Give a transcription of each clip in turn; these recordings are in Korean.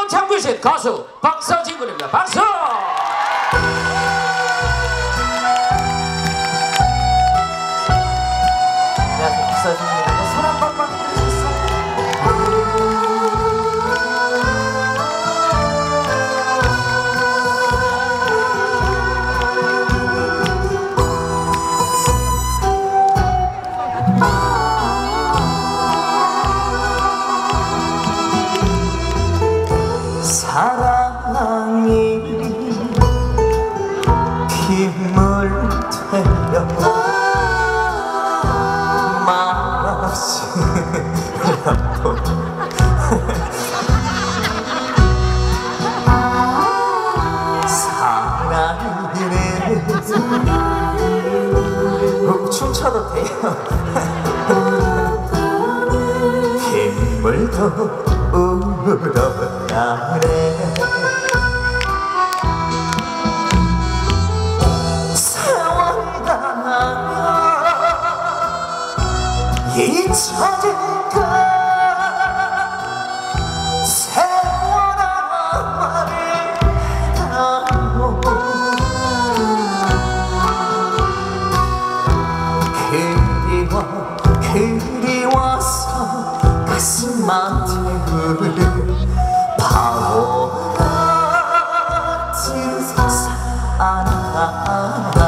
창규신 가수 박서진 군입니다. 박수! 안녕하세요, 박서진입니다. 손 한 번만 해주세요. 사랑이 힘을 되려 말없이 흘러도 사랑이는 춤춰도 돼요. 힘을 더 울어나네. 세월가 잊혀질까. 세월아 말해다오. 그리워서 가슴한테 바보 같은 사랑이.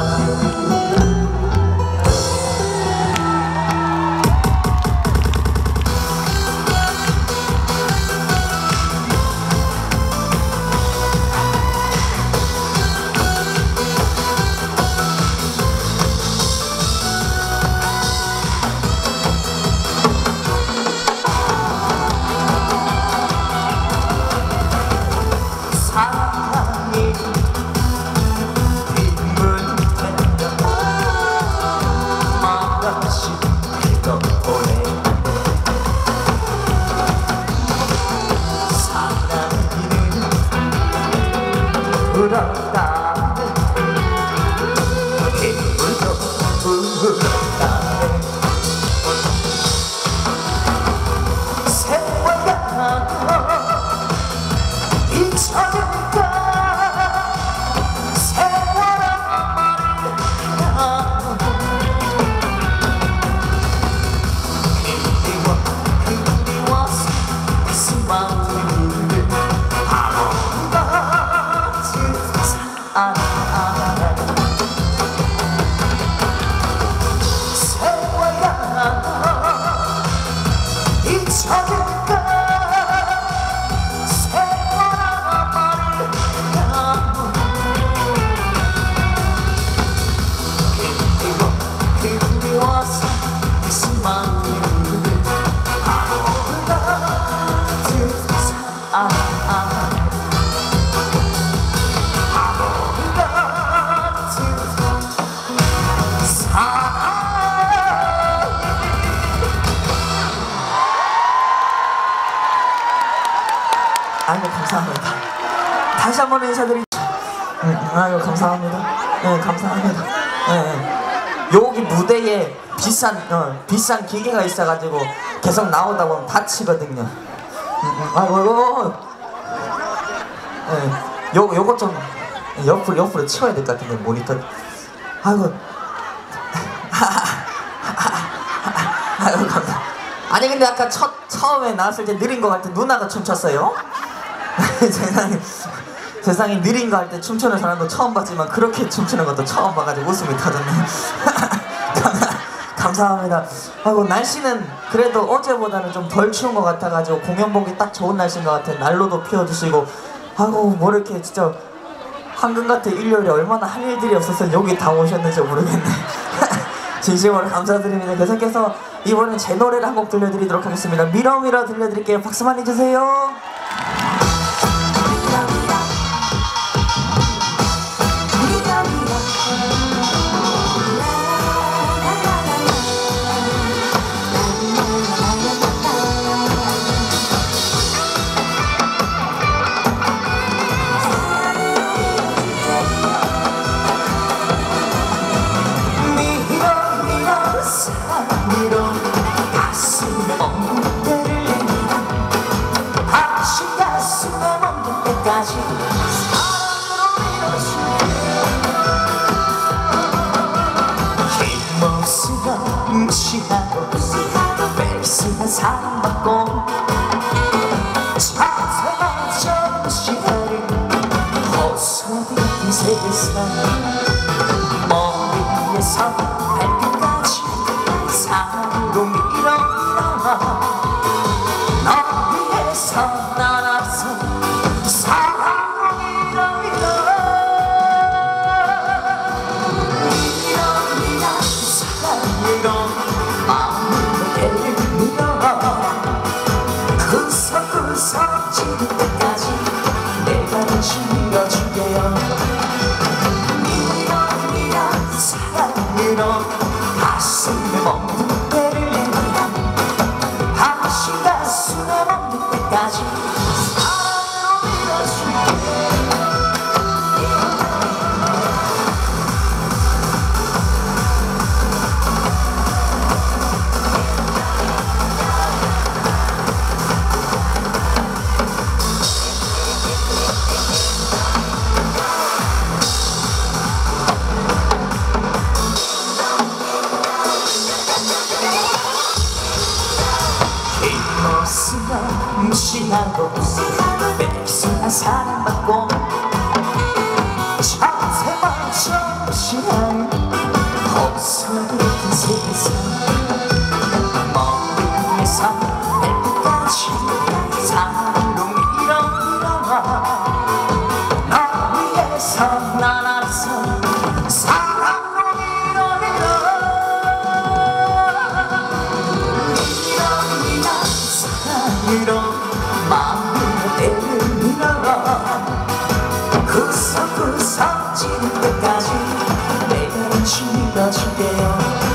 아이고 감사합니다. 다시 한번 인사드리죠. 아이고 감사합니다. 네 감사합니다. 네. 여기 무대에 비싼 기계가 있어가지고 계속 나오다 보면 다치거든요. 아이고 네. 요거 좀 옆으로 치워야 될 것 같은데 모니터. 아이고 아이고 감사. 아니 근데 아까 처음에 나왔을 때 느린 거 할 때 누나가 춤췄어요. 세상에 느린 거 할 때 춤추는 사람도 처음 봤지만 그렇게 춤추는 것도 처음 봐가지고 웃음이 터졌네. 감사합니다. 아이고 날씨는 그래도 어제보다는 좀 덜 추운 것 같아가지고 공연 보기 딱 좋은 날씨인 것 같아요. 난로도 피워주시고. 아이고 뭐 이렇게 진짜 황금같은 일요일에 얼마나 할 일들이 없어서 여기 다 오셨는지 모르겠네. 진심으로 감사드립니다. 계속해서 이번엔 제 노래를 한 곡 들려드리도록 하겠습니다. 미러미러 들려드릴게요. 박수 많이 주세요. 가슴에 엉덩이를 무시하고 뺏기는 사랑받고 자세마저 무시하는 허수아비 세상 머리 위에서 발끝까지 사랑으로 밀어 너 위해서 날아서 사랑으로 밀어 사랑으로 마음으로 배를 밀어 구석구석 지를 때까지 내가 다시 밀어줄게요 밀어 사랑으로 가슴에 먹는 때를 내가 다시 가슴에 먹는 때까지 사랑으로 밀어줄게 무시하고 뺏기는 사랑받고 자세마저 무시하는 허수아비 같은 세상 머리 위에서 발끝까지 사랑으로 밀어 너 위해서 날아서 사랑으로 밀어 사랑으로 마음으로 때를 밀어 구석구석 지는 때까지 내가 다시 밀어줄게요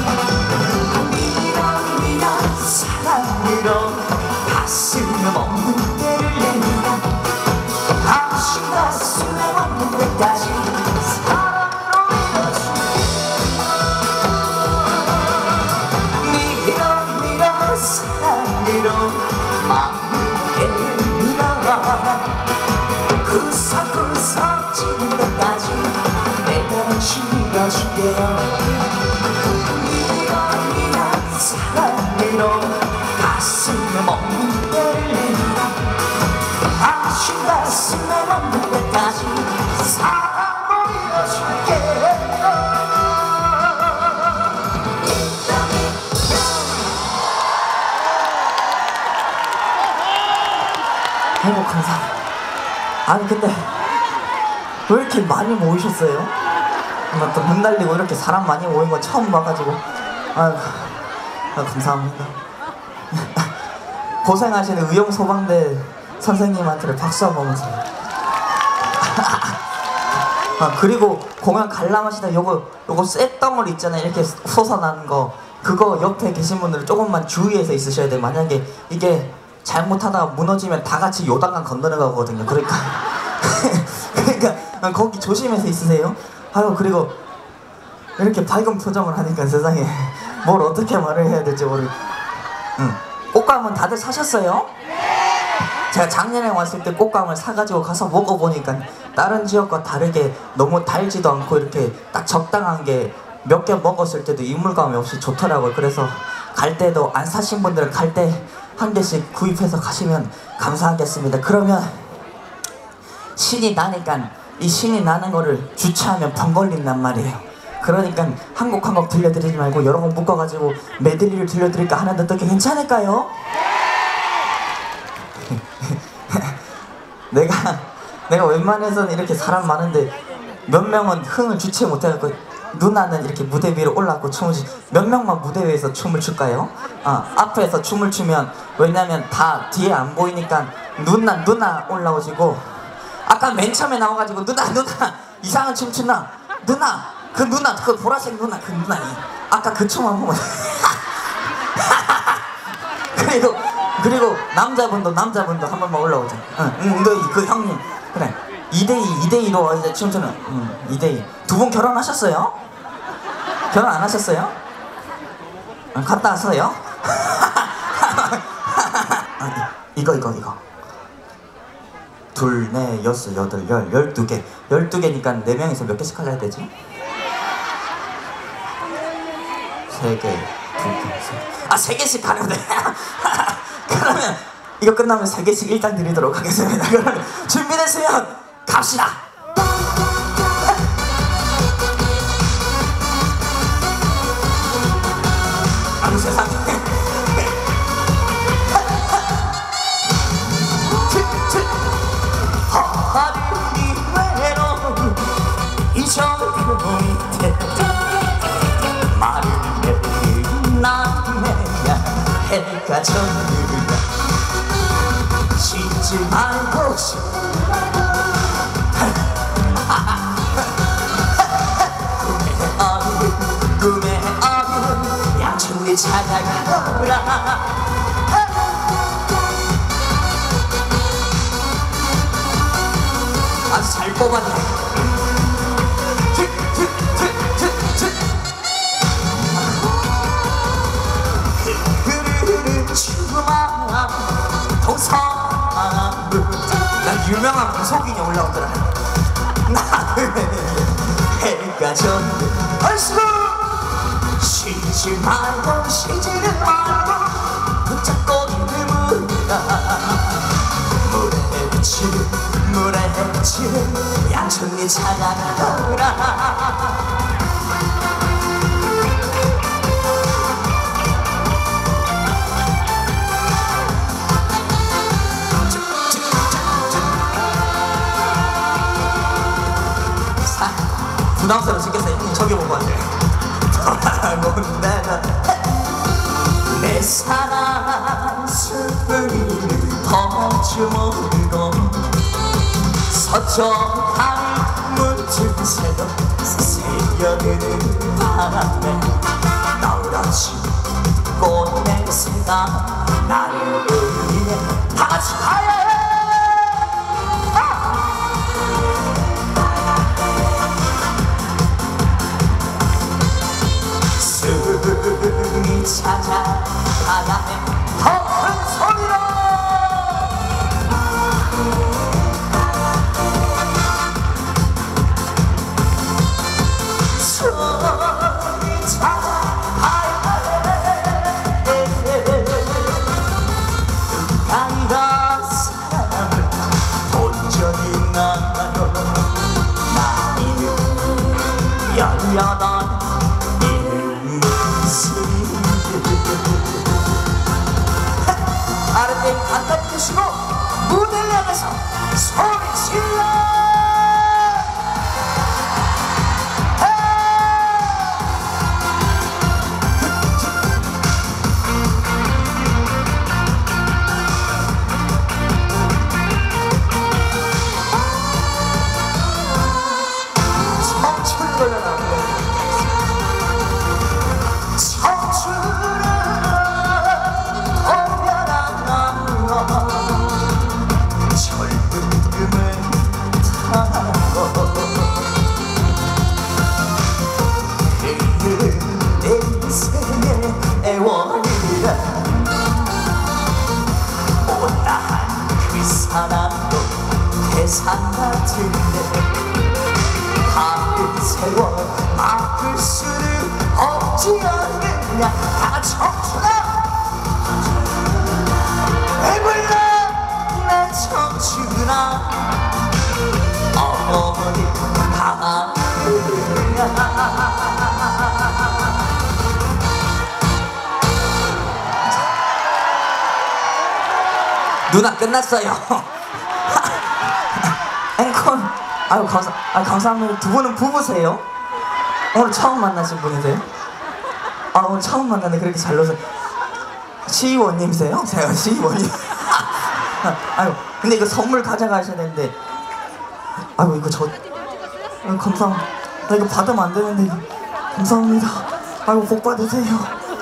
밀어 사랑으로 가슴에 먹는 때를 내밀어 다시 가슴에 먹는 때까지 사랑으로 밀어 사랑으로 마음으로 때를 구석구석 지는 때까지 내가 다시 밀어줄게요 밀어 사랑으로 가슴에 먹는 때를 내밀어 다시 가슴에 먹는 때까지 사랑으로 밀어줄게요 아이고 감사합니다. 아니 근데 왜 이렇게 많이 모이셨어요? 또 문 달리고 이렇게 사람 많이 모인 거 처음 봐가지고 아유 감사합니다. 고생하시는 의용소방대 선생님한테 박수 한번 주세요. 그리고 공연 관람하시다 요거 쇳덩어리 있잖아요. 이렇게 솟아나는 거 그거 옆에 계신 분들은 조금만 주의해서 있으셔야 돼요. 만약에 이게 잘못하다가 무너지면 다 같이 요단강 건너는 거거든요. 그러니까 거기 조심해서 있으세요. 아유 그리고 이렇게 밝은 표정을 하니까 세상에 뭘 어떻게 말을 해야 될지 모르겠. 꽃감은 다들 사셨어요? 제가 작년에 왔을 때 꽃감을 사가지고 가서 먹어보니까 다른 지역과 다르게 너무 달지도 않고 이렇게 딱 적당한 게 몇 개 먹었을 때도 이물감이 없이 좋더라고요. 그래서 갈 때도 안 사신 분들은 갈 때 한 개씩 구입해서 가시면 감사하겠습니다. 그러면 신이 나니까 이 신이 나는 거를 주차하면 병 걸린단 말이에요. 그러니까 한 곡 한 곡 들려드리지 말고 여러 곡 묶어가지고 메들리를 들려드릴까 하는데 어떻게 괜찮을까요? 내가 웬만해서는 이렇게 사람 많은데 몇 명은 흥을 주체 못해갖고 누나는 이렇게 무대 위로 올라가고 춤을 몇 명만 무대 위에서 춤을 출까요? 앞에서 춤을 추면 왜냐면 다 뒤에 안 보이니까 누나 올라오시고 아까 맨 처음에 나와가지고 누나 이상한 춤 추나 누나 그 보라색 누나 그 누나 아까 그 춤 한 번만 그리고 남자분도 한 번만 올라오자. 그 형님 그래 2대2로 이제 춤추는 2대2 두 분 결혼하셨어요? 결혼 안 하셨어요? 갔다 왔어요? 이거 둘, 넷, 여섯, 여덟, 12개 12개니까 4명이서 몇 개씩 할라 해야 되지? 3개, 2개, 아 3개씩 가려도 돼. 그러면 이거 끝나면 3개씩 일단 드리도록 하겠습니다. 그러면 준비됐으면 갑시다. 아무 세상에. 하늘이 외로운 잊어버린 때 말을 해버린 나네야 해가 졌느냐 쉬지 말고 꿈의 어른 양천리 찾아가라. 아주 잘 뽑았네. 흐르는 추마 동서남북. 난 유명한 무속인이 올라오더라. 나는 해가 졌네. 얼쑤 쉬지 말고 쉬지는 말고 붙잡고 있는구나. 물에 비치는 양천리 찾아가라. 부담스러워 죽겠어요. 형님 저기 보고 하세요. 돌아온 내가 내 사랑 슬픔이 더 주물고 서쪽한 문틈 새도 새겨드는 바람에 너그러진 꽃냄새가 나를 위해 다같이 가야 해. 숨이 찾아가야 해. 더 큰 소리로 숨이 찾아가야 해. 누가 사랑을 온전히 나눠 나이는 18 아랫배 간단히 드시고 무대를 향해서 소리 질러. 청춘 걸려라. 못다한 그 사람도 태산 같은데 하늘 세워 막을 수는 없지 않느냐. 다같이 청춘아 해불러 내 청춘아 어머니 가느냐. 누나 끝났어요. 앵콜. 아유 감사합니다. 두 분은 부부세요? 오늘 처음 만나신 분이세요? 아 오늘 처음 만났는데 그렇게 잘 넣어서 시의원님이세요? 제가 시의원님. 아유 근데 이거 선물 가져가셔야 되는데 아유 이거 저 감사합니다. 나 이거 받으면 안 되는데 감사합니다. 아이고 복 받으세요.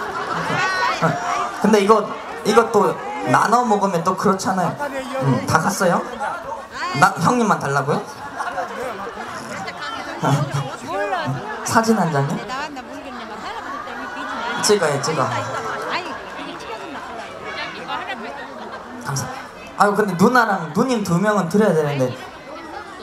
근데 이거 또 나눠 먹으면 또 그렇잖아요. 다 갔어요? 형님만 달라고요? 사진 한 장요? 찍어요. 감사. 아유 근데 누나랑 누님 2명은 드려야 되는데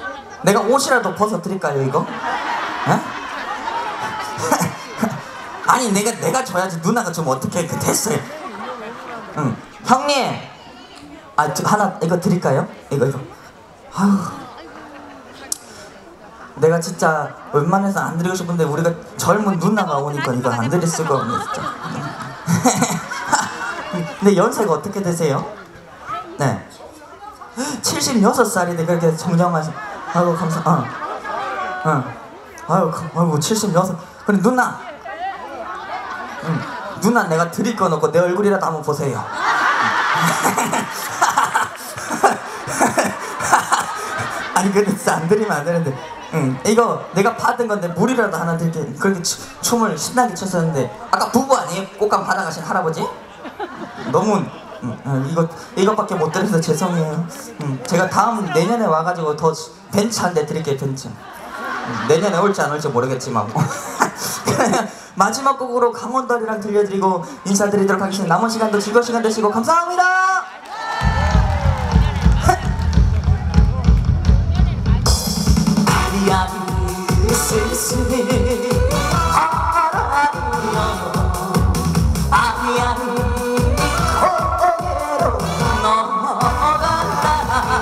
내가 옷이라도 벗어 드릴까요 이거? 에? 아니 내가 줘야지. 누나가 좀 어떻게 됐어요. 응. 형님. 하나 이거 드릴까요? 이거. 아휴. 내가 진짜 웬만해서 안 드리고 싶은데 우리가 젊은 누나가 오니까 이거 안 드릴 수가 없네 진짜. 근데 연세가 어떻게 되세요? 네. 76살인데 그렇게 정정하시. 아이고 아이고 76. 그래 누나. 누나 내가 드릴 거 넣고 내 얼굴이라도 한번 보세요. 아니 근데 진짜 안 드리면 안 되는데. 이거 내가 받은 건데 물이라도 하나 드릴게. 그렇게 춤을 신나게 췄었는데 아까 부부 아니에요? 꽃감 받아가신 할아버지? 너무 이것밖에 못 드려서 죄송해요. 제가 내년에 와가지고 더 벤츠 한 대 드릴게요. 벤츠. 내년에 올지 안 올지 모르겠지만 뭐. 그냥 마지막 곡으로 강원도리랑 들려드리고 인사드리도록 하겠습니다. 남은 시간도 즐거운 시간 되시고 감사합니다. 아리아리 쓸쓸히 알아리여 아리아리 고개로 넘어간다.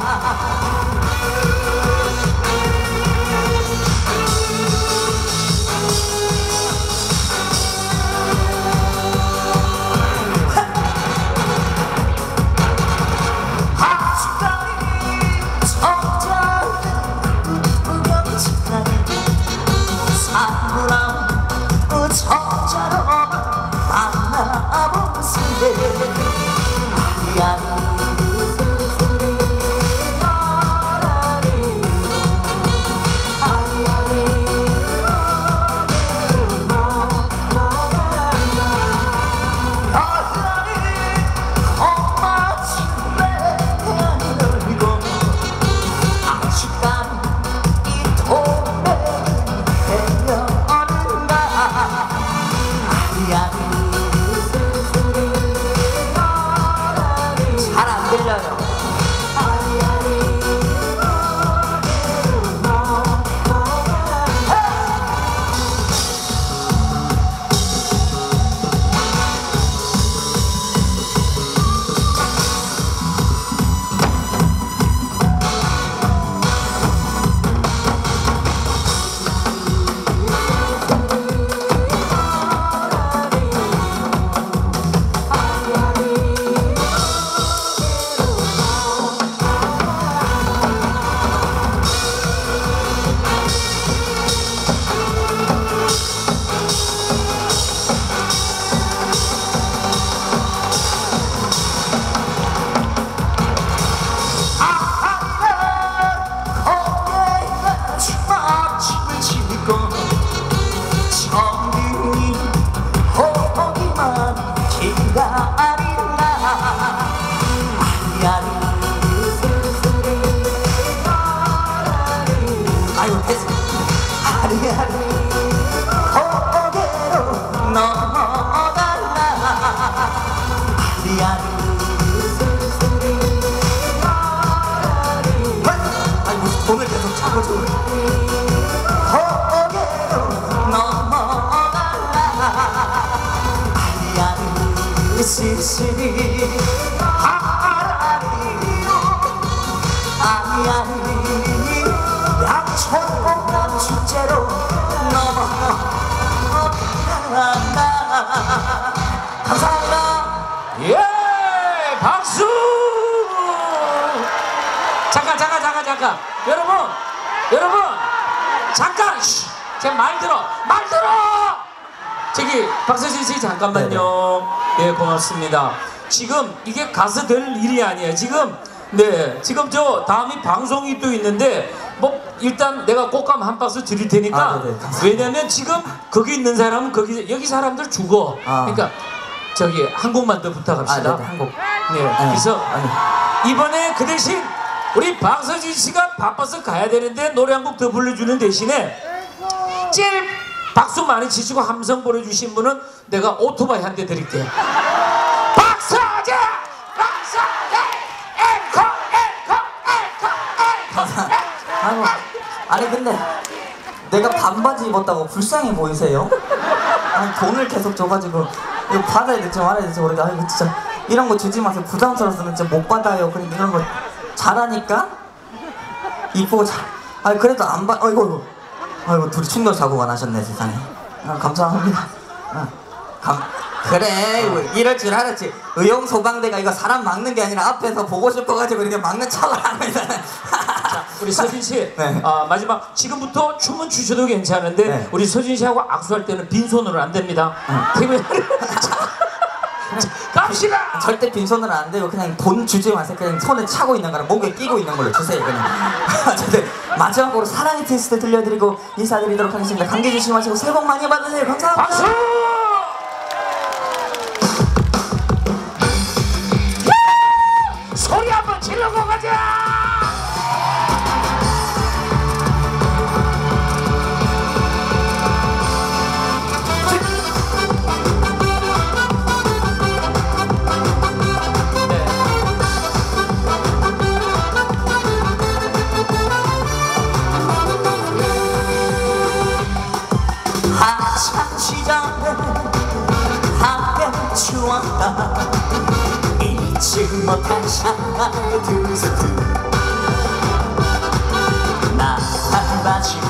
아이고 됐어. 아리아리 고개로 넘어간다. 아리아리 아이고 돈을 계속 차고 줘. 고개로 넘어간다. 아리아리 쓸쓸히 아리아리로 아리아리 약초봉남 축제로 넘어간다. 감사합니다. 예, 박수. 잠깐 여러분 잠깐 제가 말 들어 저기 박서진 씨 잠깐만요. 예, 고맙습니다. 지금 이게 가서 될 일이 아니에요. 지금 저 다음에 방송이 또 있는데 뭐 일단 내가 꽃감 한 박스 드릴 테니까 왜냐면 지금 거기 있는 사람은 여기 사람들 죽어. 그러니까 저기 한 곡만 더 부탁합시다. 한 곡. 네. 그래서 이번에 그 대신 우리 박서진 씨가 바빠서 가야 되는데 노래 한 곡 더 불러주는 대신에 제일 박수 많이 치시고 함성 보내주신 분은 내가 오토바이 한 대 드릴게요. 박서진! 아니 근데 내가 반바지 입었다고 불쌍해 보이세요? 아니 돈을 계속 줘가지고 이거 받아야 될지 말아야 될지 모르겠어. 아이고 진짜 이런 거 주지 마세요. 부담스러워서 진짜 못 받아요. 그러니까 이런 거 잘하니까 이쁘고 잘. 아니 그래도 안 받. 아이고 둘이 충돌 사고가 나셨네 세상에. 감사합니다. 그래 이럴 줄 알았지. 의용 소방대가 이거 사람 막는 게 아니라 앞에서 보고 싶어가지고 이렇게 막는 척을 하고 있잖아. 자, 우리 서진 씨, 네. 마지막 지금부터 춤은 추셔도 괜찮은데 네. 우리 서진 씨하고 악수할 때는 빈손으로 안 됩니다. 갑시다. 절대 빈손으로 안 되고 그냥 돈 주지 마세요. 그냥 손에 차고 있는 거랑 목에 끼고 있는 걸로 주세요. 그냥. 어쨌든 마지막으로 사랑의 테스트 들려드리고 인사드리도록 하겠습니다. 감기 조심하시고 새해 복 많이 받으세요. 감사합니다. 박수. 소리 한번 질러고 가자. 한참 시절에 함께 추웠다. 잊지 못할 샤워의 두 손. 나한 바지에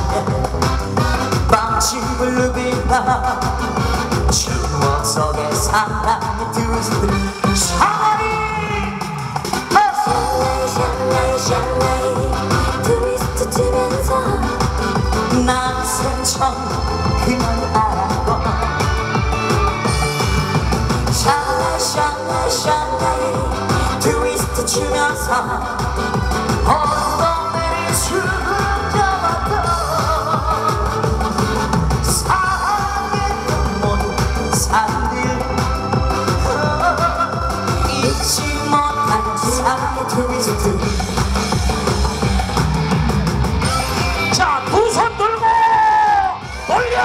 빵집을 누비다. 추억 속의 사랑의 두 손. 샤워리 샬라이 트위스트 치면서 난 생처럼 그걸 알았고. 샬라이 트위스트 추면서 엉덩이를 숨겨봤다. 사랑의 모든 사람들 잊지 못할 사랑의 트위스트. 자, 두 손 들고 돌려.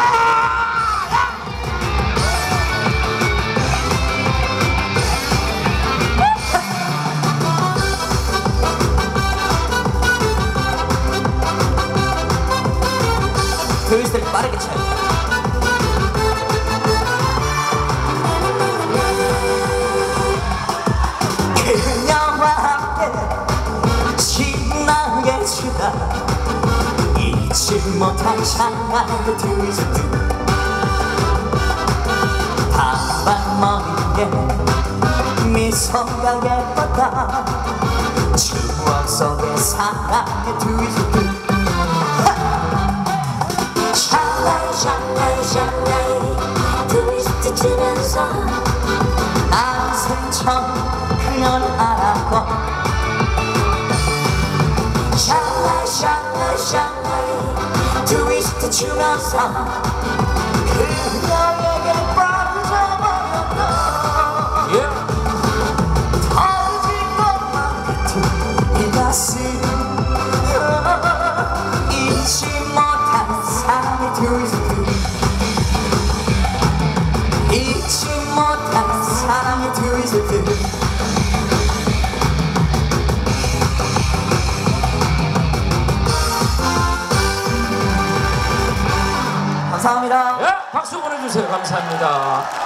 트위스트를 빠르게 쳐요. 그녀와 함께 신나게 추다. 잊지 못할 샤워의 트위스트. 파란 머리에 미소가 예뻤다. 추억 속의 사랑의 트위스트. 샬라이 트위스트 치면서 난 생처럼 그녀를 알았고. 샬라이 트위스트 추면서 그녀에게 빠져버렸다. 예. 터질 것만 같은 이 가슴. 잊지 못할 사랑의 트위스트. 잊지 못할 사랑의 트위스트. 감사합니다. 예, 박수 보내주세요. 감사합니다.